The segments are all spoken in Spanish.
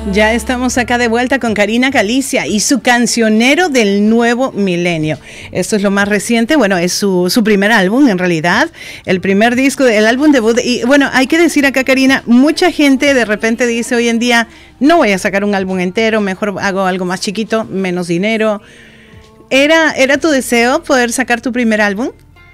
Ya estamos acá de vuelta con Karina Galicia y su cancionero del nuevo milenio. Esto es lo más reciente, bueno, es su primer álbum en realidad, el primer disco, el álbum debut. Y bueno, hay que decir acá, Karina, mucha gente de repente dice hoy en día, no voy a sacar un álbum entero, mejor hago algo más chiquito, menos dinero. ¿Era tu deseo poder sacar tu primer álbum?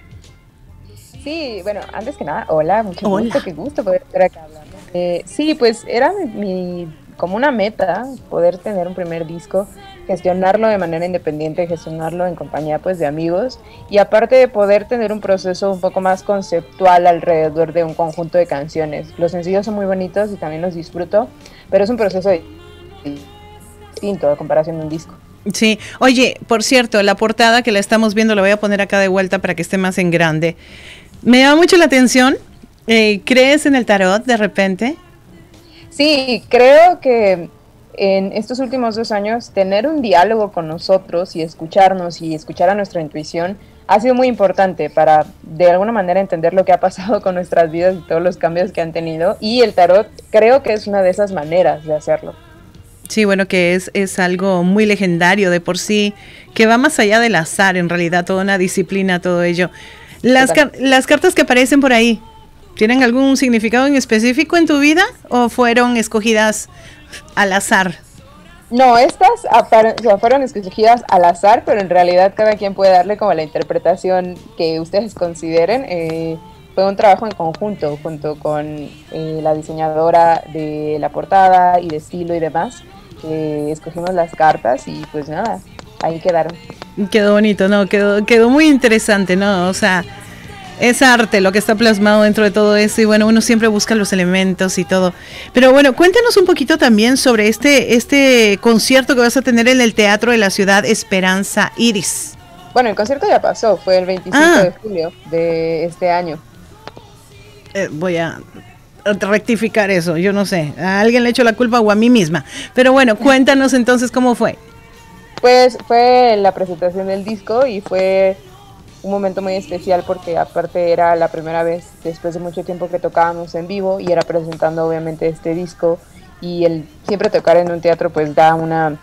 Sí, bueno, antes que nada, hola, mucho gusto, qué gusto poder estar acá hablando. Sí, pues era como una meta poder tener un primer disco, gestionarlo de manera independiente, gestionarlo en compañía pues de amigos y aparte de poder tener un proceso un poco más conceptual alrededor de un conjunto de canciones. Los sencillos son muy bonitos y también los disfruto, pero es un proceso distinto a comparación de un disco. Sí, oye, por cierto, la portada que la estamos viendo, la voy a poner acá de vuelta para que esté más en grande. Me llama mucho la atención. ¿Crees en el tarot de repente? Sí, creo que en estos últimos 2 años tener un diálogo con nosotros y escucharnos y escuchar a nuestra intuición ha sido muy importante para de alguna manera entender lo que ha pasado con nuestras vidas y todos los cambios que han tenido, y el tarot creo que es una de esas maneras de hacerlo. Sí, bueno, que es algo muy legendario de por sí, que va más allá del azar, en realidad, toda una disciplina, todo ello. Las cartas que aparecen por ahí, ¿tienen algún significado en específico en tu vida o fueron escogidas al azar? No, estas fueron escogidas al azar, pero en realidad cada quien puede darle como la interpretación que ustedes consideren. Fue un trabajo en conjunto, junto con la diseñadora de la portada y de estilo y demás. Escogimos las cartas y pues nada, ahí quedaron. Quedó bonito, ¿no? Quedó muy interesante, ¿no? O sea, es arte lo que está plasmado dentro de todo eso y bueno, uno siempre busca los elementos y todo. Pero bueno, cuéntanos un poquito también sobre este concierto que vas a tener en el Teatro de la Ciudad, Esperanza Iris. Bueno, el concierto ya pasó, fue el 25 de julio de este año. Voy a rectificar eso, yo no sé, a alguien le echo la culpa o a mí misma. Pero bueno, cuéntanos entonces cómo fue. Pues fue la presentación del disco y fue un momento muy especial porque aparte era la primera vez después de mucho tiempo que tocábamos en vivo y era presentando obviamente este disco, y el siempre tocar en un teatro pues da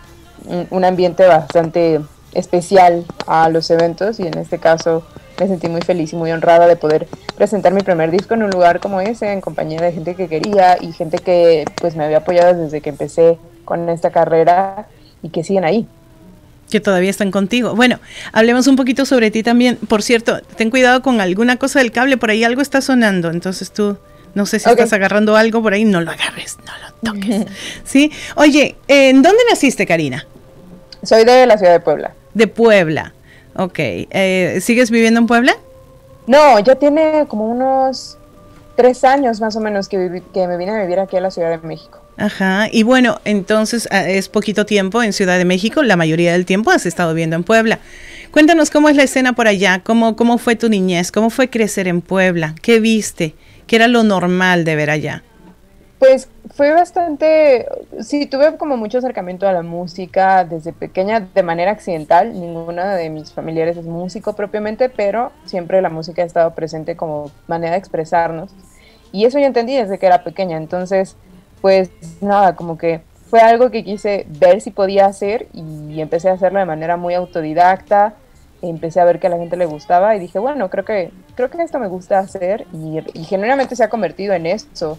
un ambiente bastante especial a los eventos, y en este caso me sentí muy feliz y muy honrada de poder presentar mi primer disco en un lugar como ese, en compañía de gente que quería y gente que pues me había apoyado desde que empecé con esta carrera y que siguen ahí. Que todavía están contigo. Bueno, hablemos un poquito sobre ti también. Por cierto, ten cuidado con alguna cosa del cable, por ahí algo está sonando, entonces tú, no sé si estás agarrando algo por ahí, no lo agarres, no lo toques. ¿Sí? Oye, ¿en dónde naciste, Karina? Soy de la ciudad de Puebla. De Puebla, ok. ¿Sigues viviendo en Puebla? No, ya tiene como unos 3 años más o menos que me vine a vivir aquí a la Ciudad de México. Ajá, y bueno, entonces es poquito tiempo en Ciudad de México, la mayoría del tiempo has estado viviendo en Puebla. Cuéntanos cómo es la escena por allá, cómo fue tu niñez, cómo fue crecer en Puebla, qué viste, qué era lo normal de ver allá. Pues fue bastante, sí, tuve como mucho acercamiento a la música desde pequeña de manera accidental. Ninguna de mis familiares es músico propiamente, pero siempre la música ha estado presente como manera de expresarnos. Y eso yo entendí desde que era pequeña, entonces pues nada, como que fue algo que quise ver si podía hacer y empecé a hacerlo de manera muy autodidacta. Empecé a ver que a la gente le gustaba y dije, bueno, creo que esto me gusta hacer, y genuinamente se ha convertido en eso.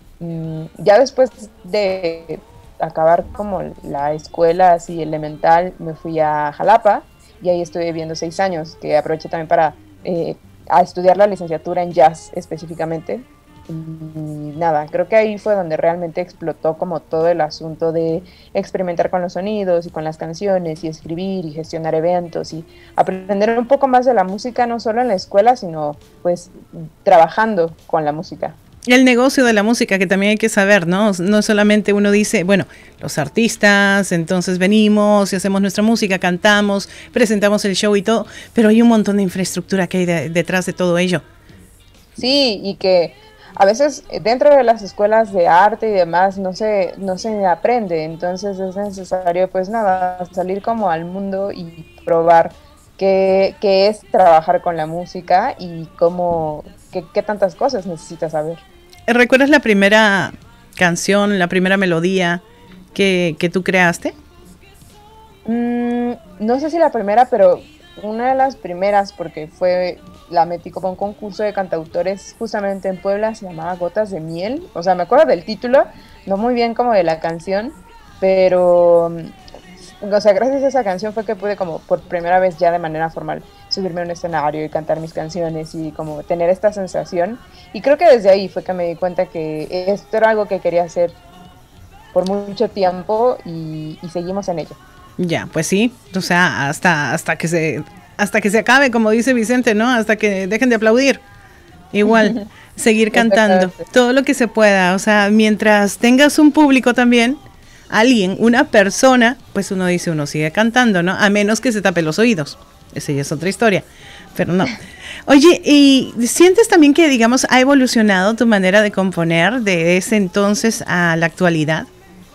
Ya después de acabar como la escuela así elemental, me fui a Jalapa y ahí estuve viviendo 6 años, que aproveché también para a estudiar la licenciatura en jazz específicamente. Y nada, creo que ahí fue donde realmente explotó como todo el asunto de experimentar con los sonidos y con las canciones y escribir y gestionar eventos y aprender un poco más de la música, no solo en la escuela, sino pues trabajando con la música. El negocio de la música, que también hay que saber, ¿no? No solamente uno dice, bueno, los artistas, entonces venimos y hacemos nuestra música, cantamos, presentamos el show y todo, pero hay un montón de infraestructura que hay detrás de todo ello. Sí, y que a veces dentro de las escuelas de arte y demás no se aprende, entonces es necesario pues nada, salir como al mundo y probar qué es trabajar con la música y qué tantas cosas necesitas saber. ¿Recuerdas la primera canción, la primera melodía que tú creaste? No sé si la primera, pero una de las primeras, porque la metí como un concurso de cantautores justamente en Puebla, se llamaba Gotas de Miel. O sea, me acuerdo del título, no muy bien como de la canción, pero, o sea, gracias a esa canción fue que pude como por primera vez ya de manera formal subirme a un escenario y cantar mis canciones y como tener esta sensación. Y creo que desde ahí fue que me di cuenta que esto era algo que quería hacer por mucho tiempo y seguimos en ello. Ya, pues sí, o sea, hasta que se acabe, como dice Vicente, ¿no? Hasta que dejen de aplaudir. Igual, seguir cantando todo lo que se pueda, o sea, mientras tengas un público también, alguien, una persona, pues uno dice, uno sigue cantando, ¿no? A menos que se tape los oídos. Esa ya es otra historia, pero no. Oye, ¿y sientes también que, digamos, ha evolucionado tu manera de componer de ese entonces a la actualidad?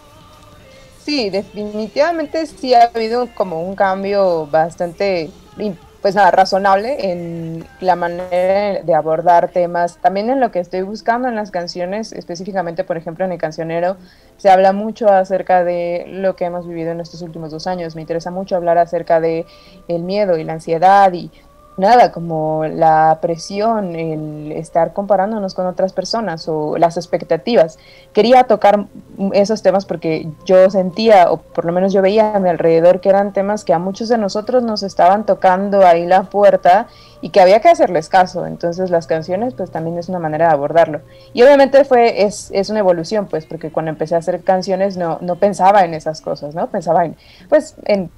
Sí, definitivamente sí ha habido como un cambio bastante, pues nada, razonable en la manera de abordar temas. También en lo que estoy buscando en las canciones, específicamente, por ejemplo, en El Cancionero, se habla mucho acerca de lo que hemos vivido en estos últimos 2 años. Me interesa mucho hablar acerca de el miedo y la ansiedad y nada, como la presión, el estar comparándonos con otras personas o las expectativas. Quería tocar esos temas porque yo sentía, o por lo menos yo veía a mi alrededor, que eran temas que a muchos de nosotros nos estaban tocando ahí la puerta y que había que hacerles caso. Entonces las canciones pues también es una manera de abordarlo. Y obviamente es una evolución, pues, porque cuando empecé a hacer canciones no pensaba en esas cosas, ¿no? Pensaba en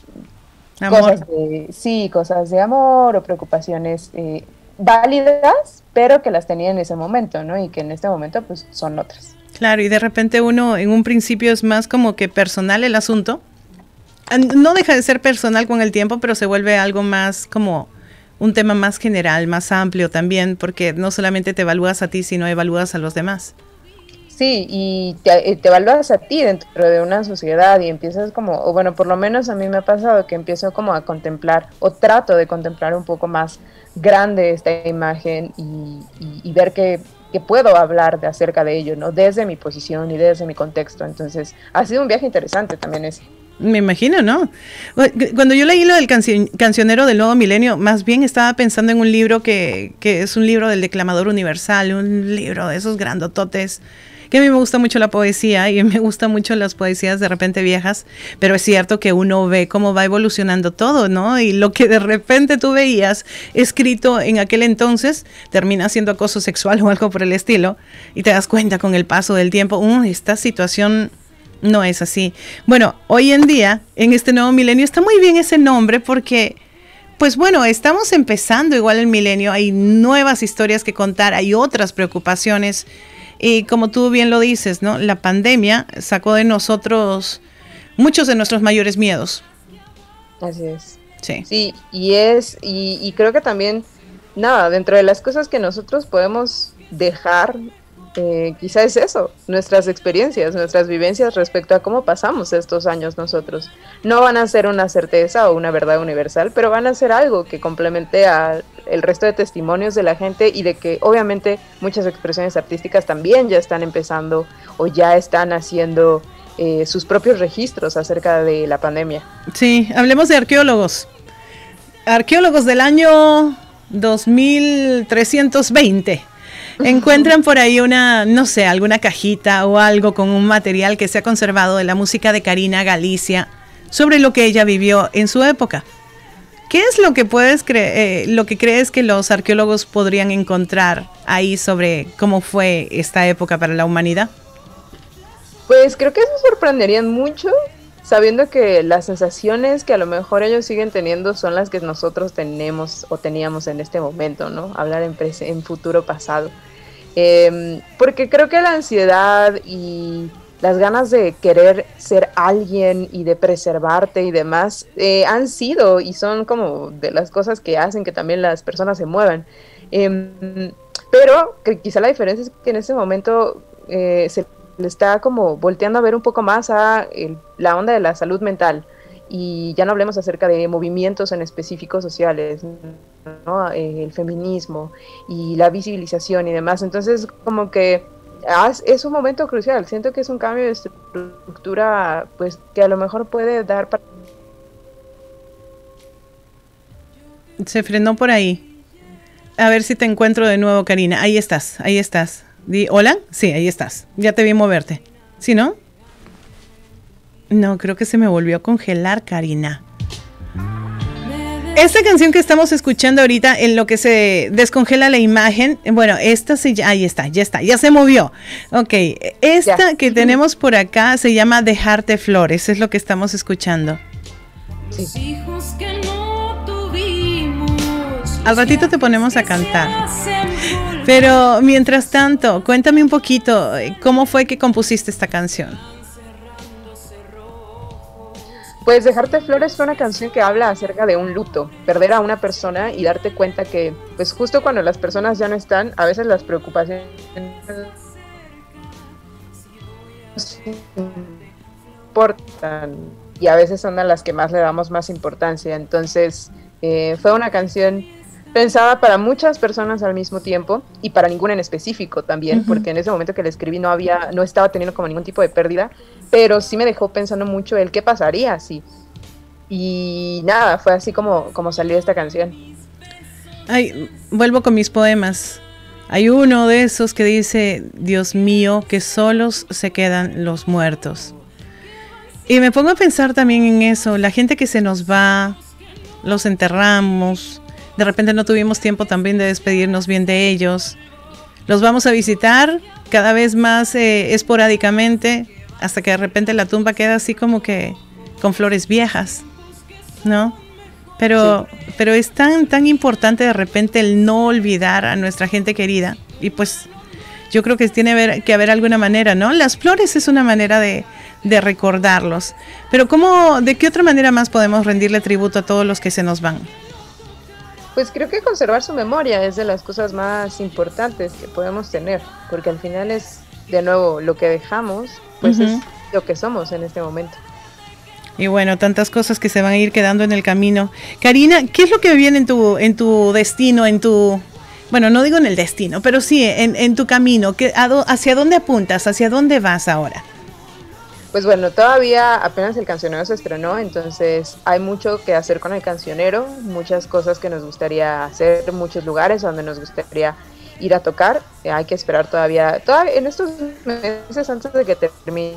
Amor. cosas de amor o preocupaciones válidas, pero que las tenía en ese momento, ¿no? Y que en este momento pues son otras. Claro, y de repente uno en un principio es más como que personal el asunto. No deja de ser personal con el tiempo, pero se vuelve algo más como un tema más general, más amplio también, porque no solamente te evalúas a ti, sino evalúas a los demás. Sí, y te evalúas a ti dentro de una sociedad y empiezas como, o bueno, por lo menos a mí me ha pasado que empiezo como a contemplar, o trato de contemplar un poco más grande esta imagen y ver que puedo hablar acerca de ello, ¿no? Desde mi posición y desde mi contexto. Entonces, ha sido un viaje interesante también ese. Me imagino, ¿no? Cuando yo leí lo del cancionero del nuevo milenio, más bien estaba pensando en un libro que es un libro del declamador universal, un libro de esos grandototes, que a mí me gusta mucho la poesía y me gustan mucho las poesías de repente viejas, pero es cierto que uno ve cómo va evolucionando todo, ¿no? Y lo que de repente tú veías escrito en aquel entonces termina siendo acoso sexual o algo por el estilo, y te das cuenta con el paso del tiempo, esta situación no es así. Bueno, hoy en día, en este nuevo milenio, está muy bien ese nombre porque, pues bueno, estamos empezando igual el milenio, hay nuevas historias que contar, hay otras preocupaciones y como tú bien lo dices, ¿no? La pandemia sacó de nosotros muchos de nuestros mayores miedos. Así es. Sí. Sí, y creo que también, nada, dentro de las cosas que nosotros podemos dejar, quizá es eso, nuestras experiencias, nuestras vivencias respecto a cómo pasamos estos años nosotros. No van a ser una certeza o una verdad universal, pero van a ser algo que complemente a el resto de testimonios de la gente y de que obviamente muchas expresiones artísticas también ya están empezando o ya están haciendo sus propios registros acerca de la pandemia. Sí, hablemos de arqueólogos. Arqueólogos del año 2320. Encuentran por ahí una, no sé, alguna cajita o algo con un material que se ha conservado de la música de Karina Galicia sobre lo que ella vivió en su época. ¿Qué es lo que lo que crees que los arqueólogos podrían encontrar ahí sobre cómo fue esta época para la humanidad? Pues creo que eso sorprenderían mucho, sabiendo que las sensaciones que a lo mejor ellos siguen teniendo son las que nosotros tenemos o teníamos en este momento, ¿no? Hablar en futuro pasado. Porque creo que la ansiedad y las ganas de querer ser alguien y de preservarte y demás han sido y son como de las cosas que hacen que también las personas se muevan. Pero que quizá la diferencia es que en ese momento se le está como volteando a ver un poco más a la onda de la salud mental. Y ya no hablemos acerca de movimientos en específicos sociales, ¿no? El feminismo y la visibilización y demás. Entonces, como que es un momento crucial. Siento que es un cambio de estructura, pues que a lo mejor puede dar para... Se frenó por ahí. A ver si te encuentro de nuevo, Karina. Ahí estás, ahí estás. ¿Hola? Sí, ahí estás. Ya te vi moverte. ¿Sí, no? No, creo que se me volvió a congelar, Karina. Esta canción que estamos escuchando ahorita, en lo que se descongela la imagen, bueno, esta ahí está, ya se movió. Ok, esta que tenemos por acá se llama Dejarte Flores, es lo que estamos escuchando. Sí. Al ratito te ponemos a cantar. Pero mientras tanto, cuéntame un poquito, ¿cómo fue que compusiste esta canción? Pues Dejarte Flores fue una canción que habla acerca de un luto, perder a una persona y darte cuenta que, pues justo cuando las personas ya no están, a veces las preocupaciones importan y a veces son a las que más le damos más importancia. Entonces fue una canción pensada para muchas personas al mismo tiempo y para ninguna en específico también, porque en ese momento que la escribí no estaba teniendo como ningún tipo de pérdida, pero sí me dejó pensando mucho el qué pasaría si. Y nada, fue así como salió esta canción. Ay, vuelvo con mis poemas. Hay uno de esos que dice, Dios mío, que solos se quedan los muertos. Y me pongo a pensar también en eso, la gente que se nos va, los enterramos, de repente no tuvimos tiempo también de despedirnos bien de ellos. Los vamos a visitar cada vez más esporádicamente, hasta que de repente la tumba queda así como que con flores viejas, ¿no? Pero es tan importante de repente el no olvidar a nuestra gente querida. Y pues yo creo que tiene que haber alguna manera, ¿no? Las flores es una manera de recordarlos. Pero ¿de qué otra manera más podemos rendirle tributo a todos los que se nos van? Pues creo que conservar su memoria es de las cosas más importantes que podemos tener, porque al final es, de nuevo, lo que dejamos, pues es lo que somos en este momento. Y bueno, tantas cosas que se van a ir quedando en el camino. Karina, ¿qué es lo que viene en tu destino, bueno, no digo en el destino, pero sí en tu camino? ¿Hacia dónde apuntas? ¿Hacia dónde vas ahora? Pues bueno, todavía apenas el cancionero se estrenó, entonces hay mucho que hacer con el cancionero, muchas cosas que nos gustaría hacer, muchos lugares donde nos gustaría ir a tocar. Hay que esperar todavía en estos meses antes de que termine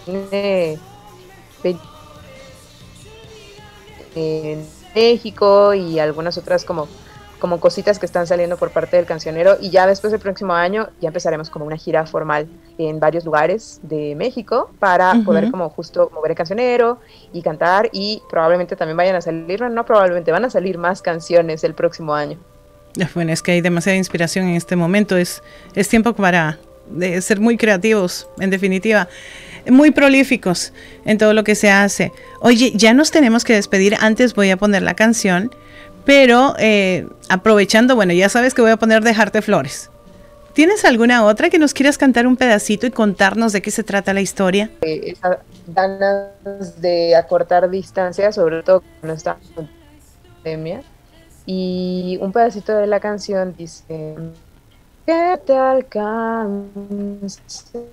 en México y algunas otras como cositas que están saliendo por parte del cancionero, y ya después del próximo año ya empezaremos como una gira formal en varios lugares de México para poder como justo mover el cancionero y cantar, y probablemente también van a salir más canciones el próximo año. Bueno, es que hay demasiada inspiración en este momento, es tiempo para ser muy creativos, en definitiva, muy prolíficos en todo lo que se hace. Oye, ya nos tenemos que despedir, antes voy a poner la canción, pero aprovechando, bueno, ya sabes que voy a poner Dejarte Flores. ¿Tienes alguna otra que nos quieras cantar un pedacito y contarnos de qué se trata la historia? Esas ganas de acortar distancia, sobre todo cuando está en pandemia. Y un pedacito de la canción dice: que te alcance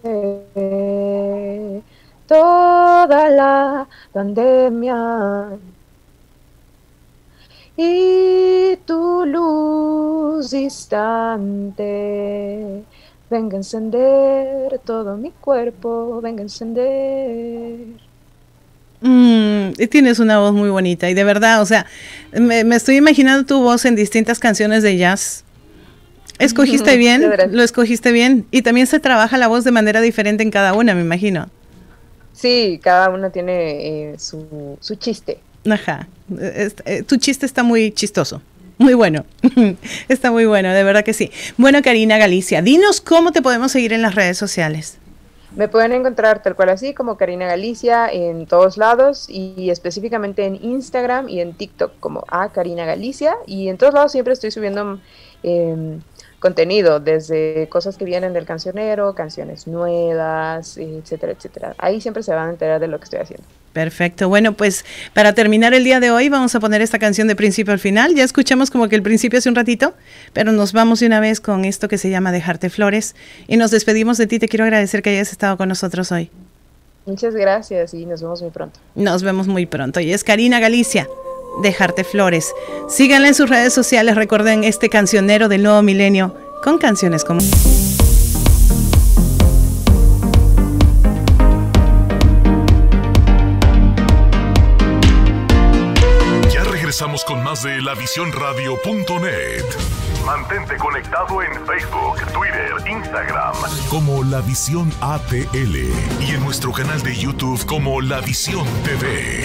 toda la pandemia y tu luz distante venga a encender todo mi cuerpo, venga a encender. Tienes una voz muy bonita y de verdad, o sea, me estoy imaginando tu voz en distintas canciones de jazz. ¿Escogiste bien? ¿Lo escogiste bien? Y también se trabaja la voz de manera diferente en cada una, me imagino. Sí, cada una tiene su chiste. Ajá, tu chiste está muy chistoso, muy bueno, está muy bueno, de verdad que sí. Bueno, Karina Galicia, dinos cómo te podemos seguir en las redes sociales. Me pueden encontrar tal cual así, como Karina Galicia, en todos lados, y específicamente en Instagram y en TikTok como Karina Galicia, y en todos lados siempre estoy subiendo contenido, desde cosas que vienen del cancionero, canciones nuevas, etcétera, etcétera. Ahí siempre se van a enterar de lo que estoy haciendo. Perfecto. Bueno, pues para terminar el día de hoy vamos a poner esta canción de principio al final. Ya escuchamos como que el principio hace un ratito, pero nos vamos de una vez con esto que se llama Dejarte Flores y nos despedimos de ti. Te quiero agradecer que hayas estado con nosotros hoy. Muchas gracias y nos vemos muy pronto. Nos vemos muy pronto. Y es Karina Galicia, Dejarte Flores. Síganla en sus redes sociales. Recuerden este cancionero del nuevo milenio con canciones como... Regresamos con más de lavisiónradio.net. Mantente conectado en Facebook, Twitter, Instagram como La Visión ATL y en nuestro canal de YouTube como La Visión TV.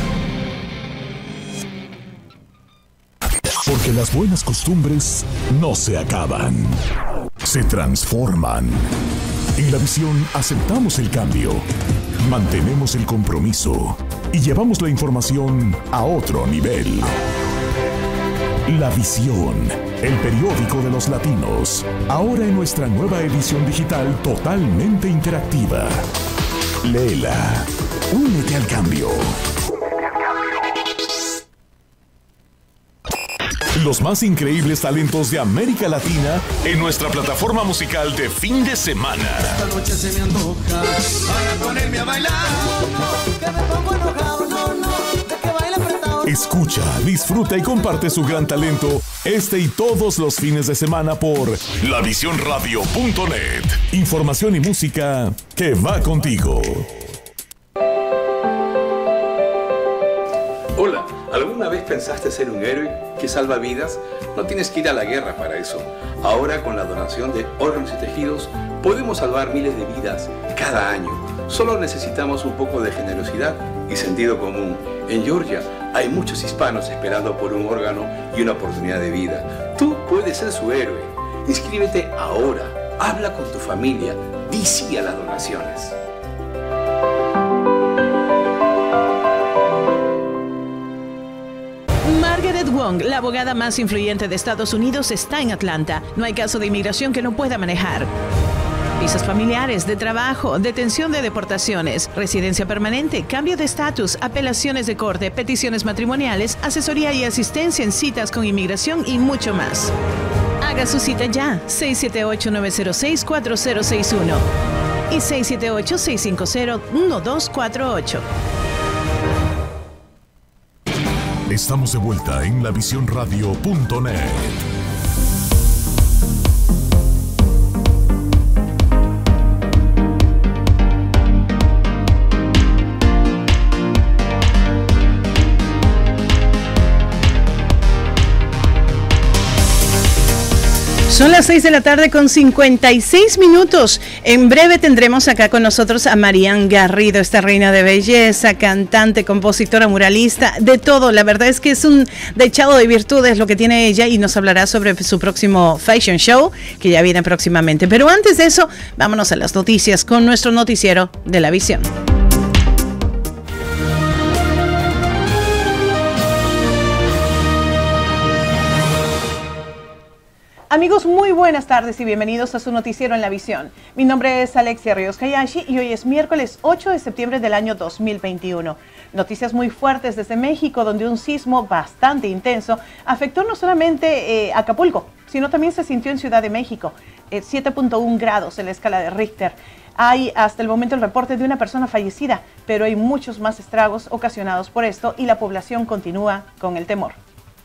Porque las buenas costumbres no se acaban, se transforman. En La Visión aceptamos el cambio, mantenemos el compromiso y llevamos la información a otro nivel. La Visión, el periódico de los latinos, ahora en nuestra nueva edición digital totalmente interactiva. Léela, únete al cambio. Los más increíbles talentos de América Latina en nuestra plataforma musical de fin de semana. Esta noche se me antoja para ponerme a bailar. No, que me pongo enojado, no, de que baila apretado. Escucha, disfruta y comparte su gran talento este y todos los fines de semana por lavisiónradio.net. Información y música que va contigo. Hola, ¿alguna vez pensaste ser un héroe que salva vidas? No tienes que ir a la guerra para eso. Ahora, con la donación de órganos y tejidos, podemos salvar miles de vidas cada año. Solo necesitamos un poco de generosidad y sentido común. En Georgia hay muchos hispanos esperando por un órgano y una oportunidad de vida. Tú puedes ser su héroe. Inscríbete ahora. Habla con tu familia. Di sí a las donaciones. Margaret Wong, la abogada más influyente de Estados Unidos, está en Atlanta. No hay caso de inmigración que no pueda manejar. Visas familiares, de trabajo, detención de deportaciones, residencia permanente, cambio de estatus, apelaciones de corte, peticiones matrimoniales, asesoría y asistencia en citas con inmigración y mucho más. Haga su cita ya, 678-906-4061 y 678-650-1248. Estamos de vuelta en lavisiónradio.net. Son las 6 de la tarde con 56 minutos. En breve tendremos acá con nosotros a Marian Garrido, esta reina de belleza, cantante, compositora, muralista, de todo. La verdad es que es un dechado de virtudes lo que tiene ella y nos hablará sobre su próximo fashion show que ya viene próximamente. Pero antes de eso, vámonos a las noticias con nuestro noticiero de La Visión. Amigos, muy buenas tardes y bienvenidos a su noticiero en La Visión. Mi nombre es Alexia Ríos Hayashi y hoy es miércoles 8 de septiembre del año 2021. Noticias muy fuertes desde México, donde un sismo bastante intenso afectó no solamente Acapulco, sino también se sintió en Ciudad de México, 7.1 grados en la escala de Richter. Hay hasta el momento el reporte de una persona fallecida, pero hay muchos más estragos ocasionados por esto y la población continúa con el temor.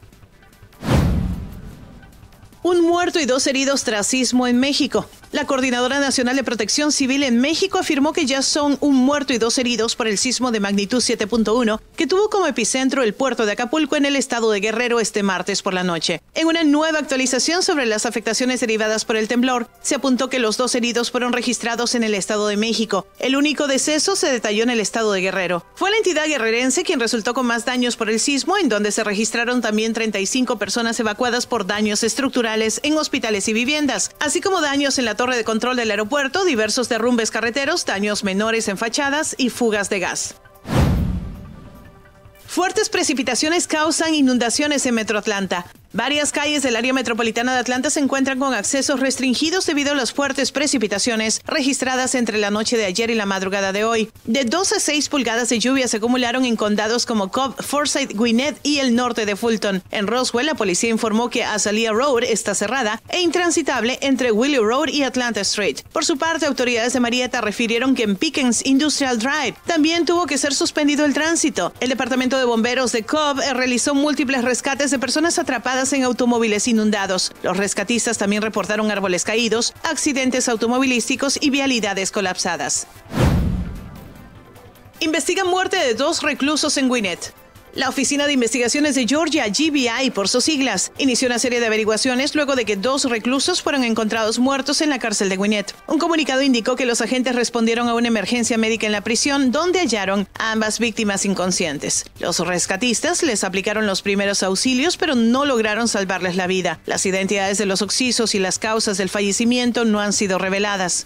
Un muerto y 2 heridos tras sismo en México. La Coordinadora Nacional de Protección Civil en México afirmó que ya son un muerto y 2 heridos por el sismo de magnitud 7.1 que tuvo como epicentro el puerto de Acapulco en el estado de Guerrero este martes por la noche. En una nueva actualización sobre las afectaciones derivadas por el temblor, se apuntó que los 2 heridos fueron registrados en el estado de México. El único deceso se detalló en el estado de Guerrero. Fue la entidad guerrerense quien resultó con más daños por el sismo, en donde se registraron también 35 personas evacuadas por daños estructurales en hospitales y viviendas, así como daños en la torre de control del aeropuerto, diversos derrumbes carreteros, daños menores en fachadas y fugas de gas. Fuertes precipitaciones causan inundaciones en Metro Atlanta. Varias calles del área metropolitana de Atlanta se encuentran con accesos restringidos debido a las fuertes precipitaciones registradas entre la noche de ayer y la madrugada de hoy. De 2 a 6 pulgadas de lluvia se acumularon en condados como Cobb, Forsyth, Gwinnett y el norte de Fulton. En Roswell, la policía informó que Azalea Road está cerrada e intransitable entre Willow Road y Atlanta Street. Por su parte, autoridades de Marietta refirieron que en Pickens Industrial Drive también tuvo que ser suspendido el tránsito. El departamento de bomberos de Cobb realizó múltiples rescates de personas atrapadas en automóviles inundados. Los rescatistas también reportaron árboles caídos, accidentes automovilísticos y vialidades colapsadas. Investigan muerte de 2 reclusos en Gwinnett. La Oficina de Investigaciones de Georgia, GBI por sus siglas, inició una serie de averiguaciones luego de que 2 reclusos fueron encontrados muertos en la cárcel de Gwinnett. Un comunicado indicó que los agentes respondieron a una emergencia médica en la prisión donde hallaron a ambas víctimas inconscientes. Los rescatistas les aplicaron los primeros auxilios, pero no lograron salvarles la vida. Las identidades de los occisos y las causas del fallecimiento no han sido reveladas.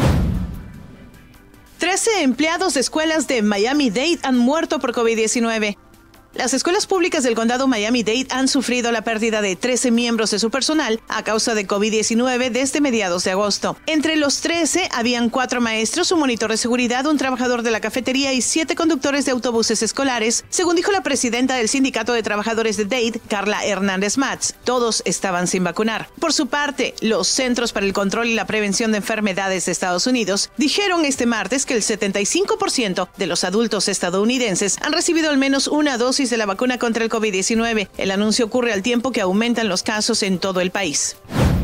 13 empleados de escuelas de Miami-Dade han muerto por COVID-19. Las escuelas públicas del condado Miami-Dade han sufrido la pérdida de 13 miembros de su personal a causa de COVID-19 desde mediados de agosto. Entre los 13 habían 4 maestros, un monitor de seguridad, un trabajador de la cafetería y 7 conductores de autobuses escolares, según dijo la presidenta del Sindicato de Trabajadores de Dade, Carla Hernández Matz. Todos estaban sin vacunar. Por su parte, los Centros para el Control y la Prevención de Enfermedades de Estados Unidos dijeron este martes que el 75% de los adultos estadounidenses han recibido al menos una dosis de la vacuna contra el COVID-19. El anuncio ocurre al tiempo que aumentan los casos en todo el país.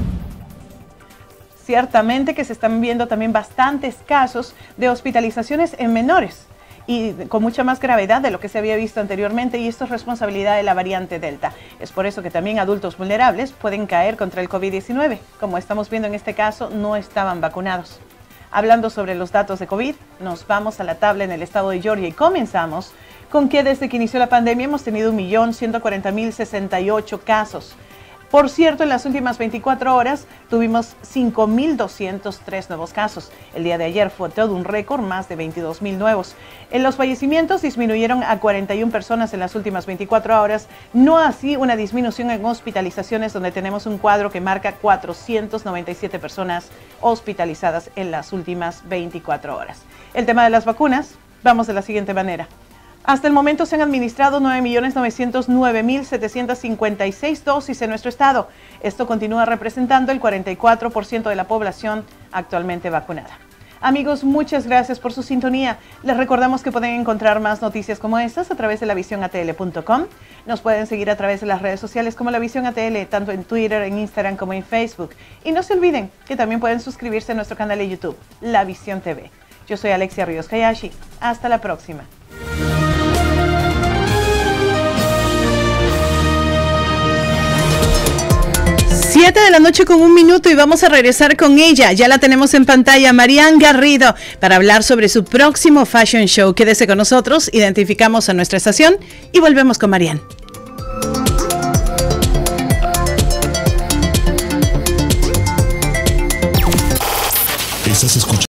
Ciertamente que se están viendo también bastantes casos de hospitalizaciones en menores y con mucha más gravedad de lo que se había visto anteriormente, y esto es responsabilidad de la variante Delta. Es por eso que también adultos vulnerables pueden caer contra el COVID-19. Como estamos viendo en este caso, no estaban vacunados. Hablando sobre los datos de COVID, nos vamos a la tabla en el estado de Georgia y comenzamos con que desde que inició la pandemia hemos tenido 1.140.068 casos. Por cierto, en las últimas 24 horas tuvimos 5.203 nuevos casos. El día de ayer fue todo un récord, más de 22.000 nuevos. En los fallecimientos disminuyeron a 41 personas en las últimas 24 horas, no así una disminución en hospitalizaciones, donde tenemos un cuadro que marca 497 personas hospitalizadas en las últimas 24 horas. El tema de las vacunas, vamos de la siguiente manera. Hasta el momento se han administrado 9.909.756 dosis en nuestro estado. Esto continúa representando el 44% de la población actualmente vacunada. Amigos, muchas gracias por su sintonía. Les recordamos que pueden encontrar más noticias como estas a través de lavisionatl.com. Nos pueden seguir a través de las redes sociales como La Visión ATL, tanto en Twitter, en Instagram como en Facebook. Y no se olviden que también pueden suscribirse a nuestro canal de YouTube, La Visión TV. Yo soy Alexia Ríos Hayashi. Hasta la próxima. 7 de la noche con 1 minuto y vamos a regresar con ella. Ya la tenemos en pantalla, Marian Garrido, para hablar sobre su próximo fashion show. Quédese con nosotros, identificamos a nuestra estación y volvemos con Marian.